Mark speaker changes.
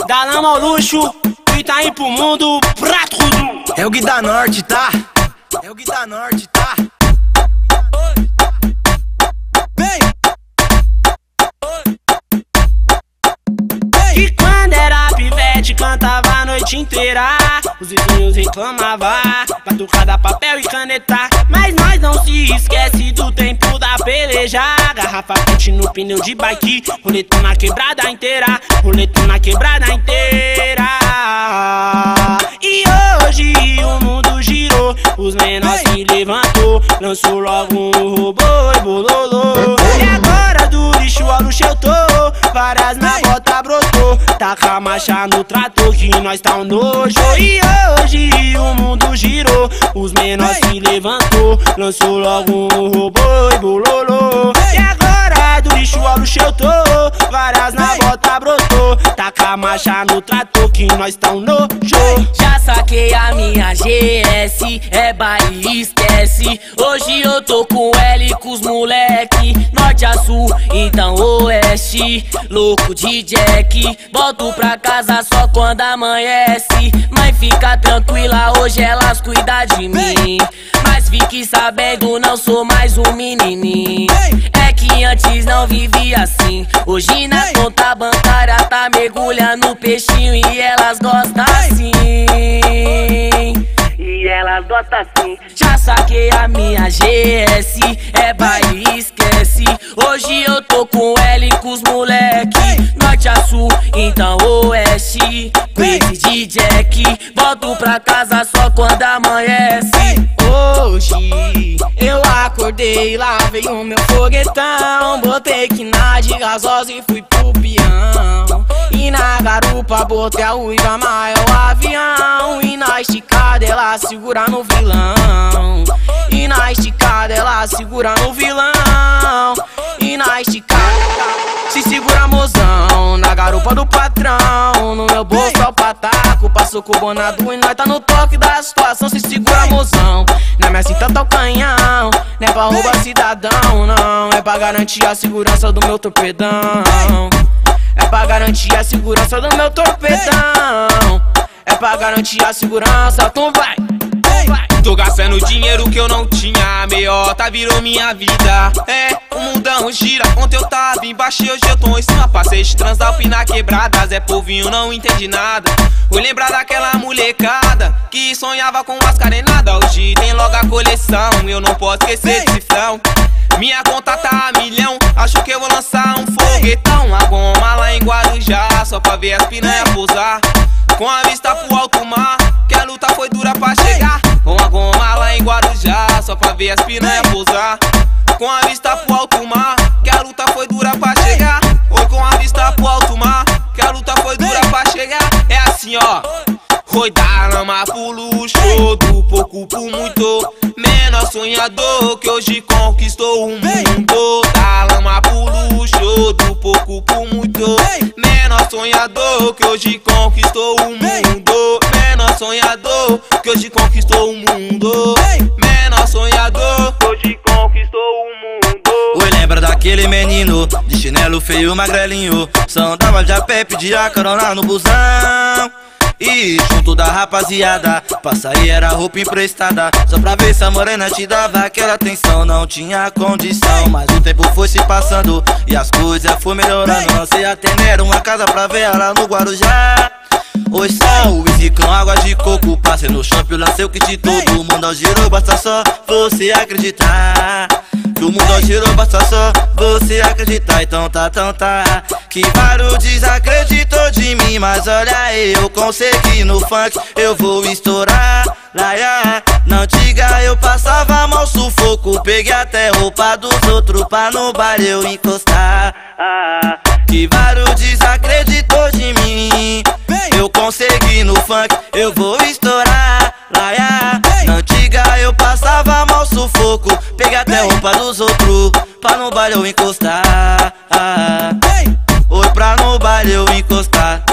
Speaker 1: Da lama ao luxo, e tá indo pro mundo pra tudo.
Speaker 2: É o Gui da Norte, tá? É o Gui da Norte, tá?
Speaker 1: E quando era pivete, cantava a noite inteira. Os vizinhos reclamavam, batucada, papel e caneta. Mas nós não se esquece do tempo da peleja. Garrafa quente no pneu de bike, roleto na quebrada inteira, roleto na quebrada inteira. E hoje o mundo girou, os menores se levantou, lançou logo um robô e bololô. E agora do lixo ao luxo eu tô, várias na bota brotou, taca a marcha no trator que nós tá um nojo. E hoje o mundo girou, os menores se levantou, lançou logo um robô e bololô. E agora do lixo ao luxo eu tô, várias na bota brotou, taca a marcha no trator que nós tá um nojo.
Speaker 3: Já saquei a minha GS, é baile, esquece. Hoje eu tô com L com os moleque, norte a sul, então oeste. Louco de Jack, volto pra casa só quando amanhece. Mãe, fica tranquila, hoje elas cuidam de mim. Mas fique sabendo, não sou mais um menininho. É que antes não vivia assim, hoje na conta bancária tá mergulhando peixinho. E elas gostam assim, e elas gostam assim. Já saquei a minha GS, é baile, esquece. Hoje eu tô com L com os moleque, norte a sul, então oeste. Crazy de Jack, volto pra casa só quando amanhece.
Speaker 1: Hoje eu acordei, lavei o meu foguetão, botei quina de gasosa e fui pro peão. E na garupa botei a uiva, mas é o avião. E na esticada ela segura no vilão, e na esticada ela segura no vilão. E na esticada se segura, mozão, na garupa do patrão. No meu bolso é o pataco, passou com o bonado e nós tá no toque da situação. Se segura, mozão, na minha cinta tá o canhão. Não é pra roubar cidadão, não, é pra garantir a segurança do meu torpedão. É pra garantir a segurança do meu torpedão. É pra garantir a segurança, então vai.
Speaker 4: Tô gastando dinheiro que eu não tinha, a meiota virou minha vida. É, o mundão gira, ontem eu tava embaixo e hoje eu tô em cima. Passei de Transalp na quebrada, Zé Povinho não entendi nada. Vou lembrar daquela molecada que sonhava com as carenadas. Hoje tem logo a coleção, eu não posso esquecer de cifrão. Minha conta tá a milhão, acho que eu vou lançar um foguetão. A goma lá em Guarujá, só pra ver as piranha pousar. Com a vista pro alto mar, que a luta foi dura pra chegar. Com a goma lá em Guarujá, só pra ver as piranha pousar. Com a vista pro alto mar, que a luta foi dura pra chegar. Oi, com a vista pro alto mar, que a luta foi dura pra chegar. É assim, ó. Foi da lama pro luxo, do pouco pro muito. Menor sonhador que hoje conquistou o mundo. Da lama pro luxo, do pouco pro muito. Menor sonhador que hoje conquistou o mundo. Menor sonhador que hoje conquistou o mundo. Menor sonhador que hoje conquistou o mundo.
Speaker 2: Oi, lembra daquele menino de chinelo feio, magrelinho, só andava de a pé, pedia carona no busão. E junto da rapaziada, pra sair era roupa emprestada, só pra ver se a morena te dava aquela atenção. Não tinha condição, mas o tempo foi se passando e as coisas foi melhorando. Lancei até uma casa pra ver ela no Guarujá. Hoje só o whisky com água de coco, passei no shopping, lancei o kit todo. O mundo girou, basta só você acreditar. Que o mundo girou, basta só você acreditar. Então tá, que vários desacreditou de mim, mas olha aí, eu consegui no funk, eu vou estourar. Laia, não diga, eu passava mal sufoco, peguei até roupa dos outros pra no baile eu encostar. Que vários desacreditou de mim, eu consegui no funk, eu vou estourar. Laia, não diga, eu passava mal sufoco, peguei até roupa dos outros pra no baile eu encostar. Oi, pra no baile eu encostar.